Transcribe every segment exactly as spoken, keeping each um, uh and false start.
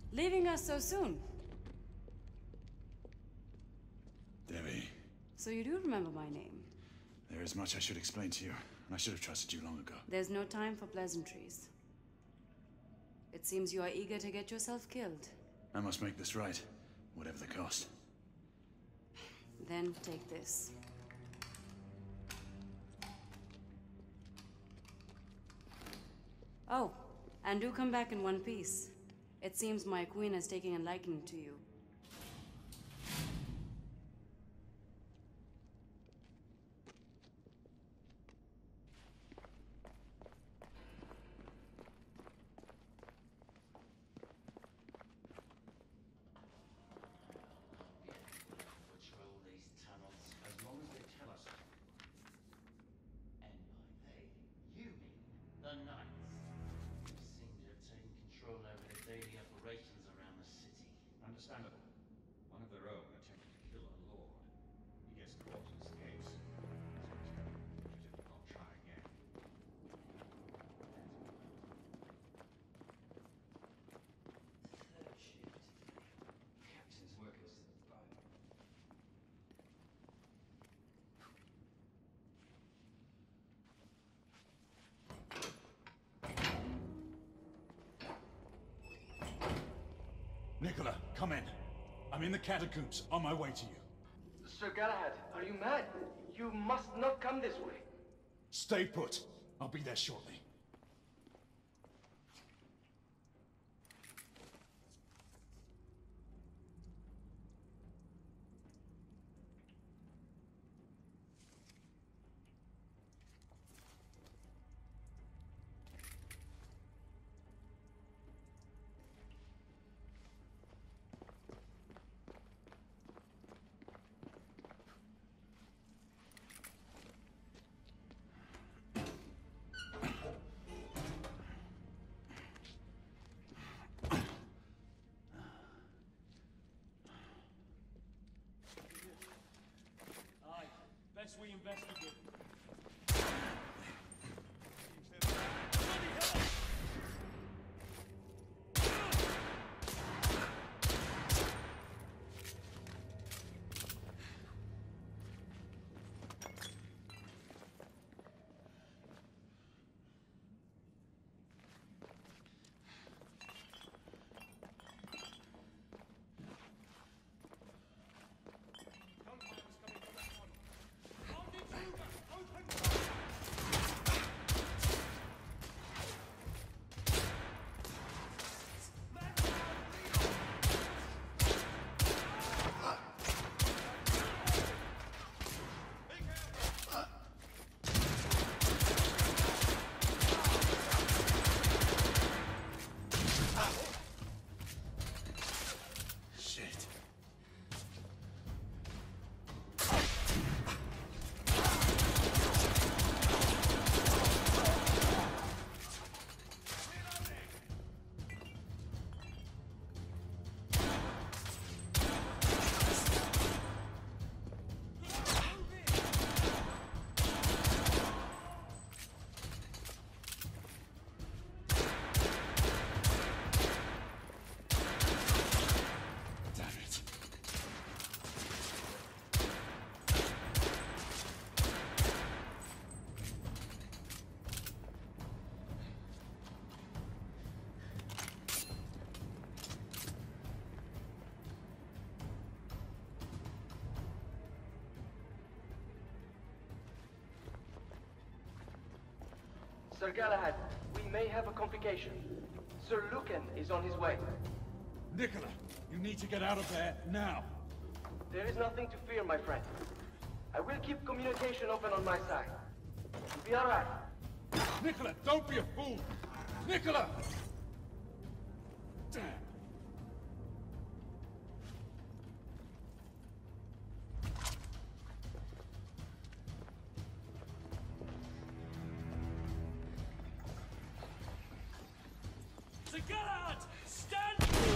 Leaving us so soon. Devi. So you do remember my name? There is much I should explain to you, and I should have trusted you long ago. There's no time for pleasantries. It seems you are eager to get yourself killed. I must make this right, whatever the cost. Then take this. Oh, and do come back in one piece. It seems my queen is taking a liking to you. Understandable. One of their own attempted to kill a lord. He gets caught and escapes. I'll try again. Third shift. Captain's workers to the bone. Nicola, come in. I'm in the catacombs, on my way to you. Sir Galahad, are you mad? You must not come this way. Stay put. I'll be there shortly. Best we investigate. Sir Galahad, we may have a complication. Sir Lucan is on his way. Nicola, you need to get out of there, now! There is nothing to fear, my friend. I will keep communication open on my side. You'll be alright. Nicola, don't be a fool! Nicola! Damn! Sir Galahad! Stand!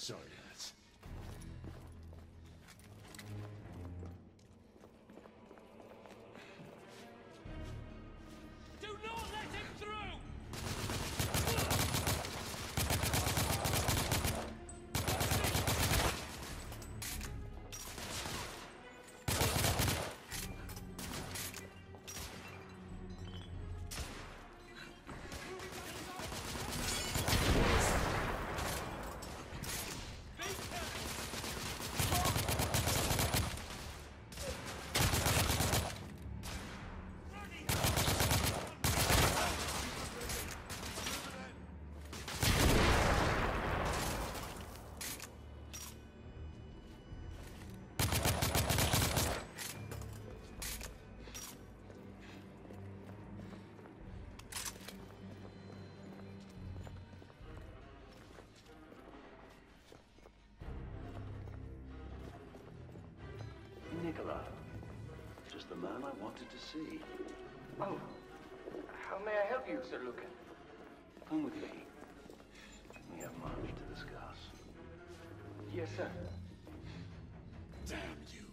Sorry, lads. Do not let him through! Nicola. Just the man I wanted to see. Oh, how may I help you, Sir Lucan? Come with me. We have much to discuss. Yes, sir. Damn you.